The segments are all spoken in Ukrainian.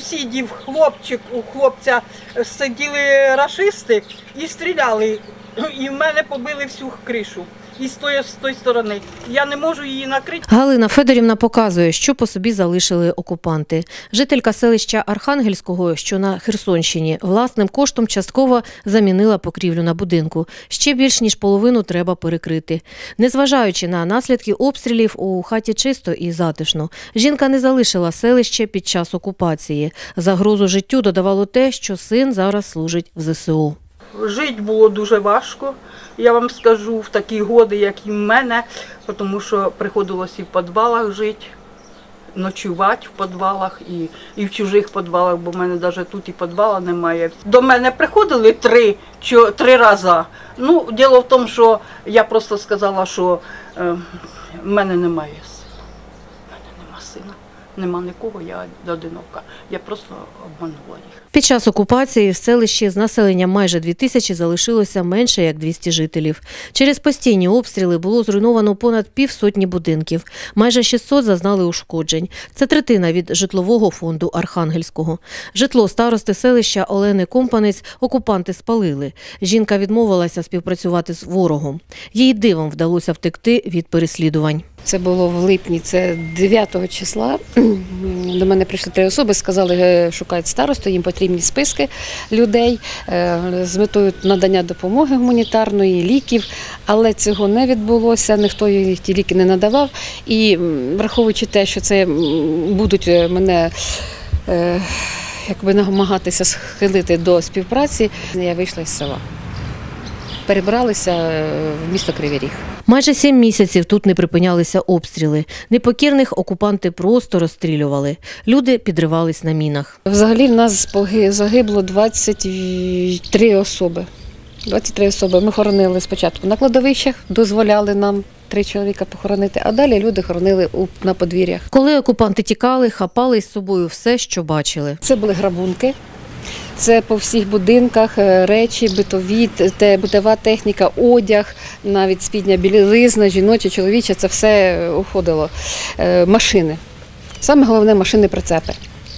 сусідів у хлопця сиділи рашисти і стріляли. І в мене побили всю кришу. І з тої сторони. Я не можу її накрити. Галина Федорівна показує, що по собі залишили окупанти. Жителька селища Архангельського, що на Херсонщині, власним коштом частково замінила покрівлю на будинку. Ще більш ніж половину треба перекрити. Незважаючи на наслідки обстрілів, у хаті чисто і затишно. Жінка не залишила селище під час окупації. Загрозу життю додавало те, що син зараз служить в ЗСУ. Жити було дуже важко, я вам скажу, в такі годи, як і в мене, тому що приходилось і в підвалах жити, ночувати в підвалах і в чужих підвалах, бо в мене навіть тут і підвала немає. До мене приходили три рази. Ну, діло в тому, що я просто сказала, що в мене немає сина. В мене нема сина, нема нікого, я одинока. Я просто обманула їх. Під час окупації в селищі з населенням майже 2000 залишилося менше як 200 жителів. Через постійні обстріли було зруйновано понад півсотні будинків. Майже 600 зазнали ушкоджень. Це третина від житлового фонду Архангельського. Житло старости селища Олени Компанець окупанти спалили. Жінка відмовилася співпрацювати з ворогом. Їй дивом вдалося втекти від переслідувань. Це було в липні, це 9 числа. До мене прийшли 3 особи, сказали, шукають старосту, їм потрібні списки людей з метою надання допомоги гуманітарної, ліків, але цього не відбулося, ніхто ті ліки не надавав. І враховуючи те, що це будуть мене намагатися схилити до співпраці, я вийшла з села. Перебралися в місто Кривий Ріг. Майже 7 місяців тут не припинялися обстріли. Непокірних окупанти просто розстрілювали. Люди підривались на мінах. Взагалі в нас загибло 23 особи. 23 особи. Ми хоронили спочатку на кладовищах, дозволяли нам 3 чоловіка похоронити, а далі люди хоронили на подвір'ях. Коли окупанти тікали, хапали з собою все, що бачили. Це були грабунки. Це по всіх будинках речі, битова техніка, одяг, навіть спідня білизна, жіноча, чоловіча, це все уходило. Машини. Саме головне – машини-прицепи.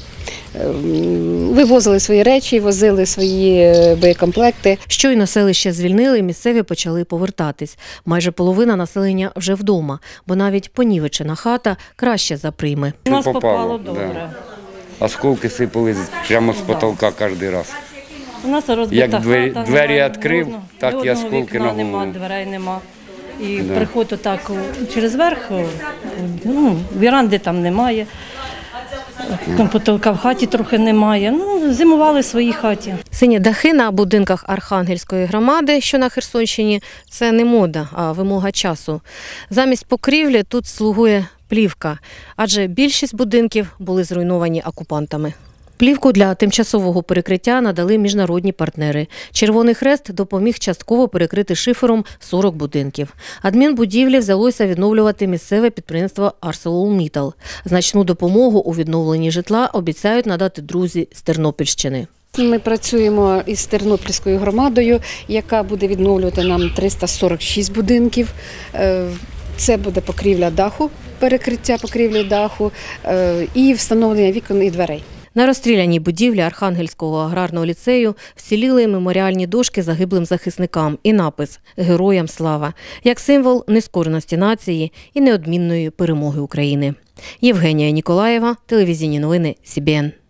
Вивозили свої речі, возили свої боєкомплекти. Щойно селище звільнили, місцеві почали повертатись. Майже половина населення вже вдома, бо навіть понівечена хата краще за прийми. У нас попало добре. Да. Осколки сипались прямо з потолка кожен раз. У нас розбита як хата, двері відкрив, так і осколки на голову. Нема, дверей нема. І приходу так через верх, віранди там немає, потолка в хаті трохи немає. Зимували в своїй хаті. Сині дахи на будинках Архангельської громади, що на Херсонщині, це не мода, а вимога часу. Замість покрівлі тут слугує плівка, адже більшість будинків були зруйновані окупантами. Плівку для тимчасового перекриття надали міжнародні партнери. Червоний Хрест допоміг частково перекрити шифером 40 будинків. Адмінбудівлі взялося відновлювати місцеве підприємство «ArcelorMittal». Значну допомогу у відновленні житла обіцяють надати друзі з Тернопільщини. Ми працюємо із Тернопільською громадою, яка буде відновлювати нам 346 будинків. Це буде покрівля даху, перекриття покрівлі даху і встановлення вікон і дверей. На розстріляній будівлі Архангельського аграрного ліцею вціліли меморіальні дошки загиблим захисникам і напис «Героям слава» як символ нескореності нації і неодмінної перемоги України. Євгенія Ніколаєва, телевізійні новини СіБіН.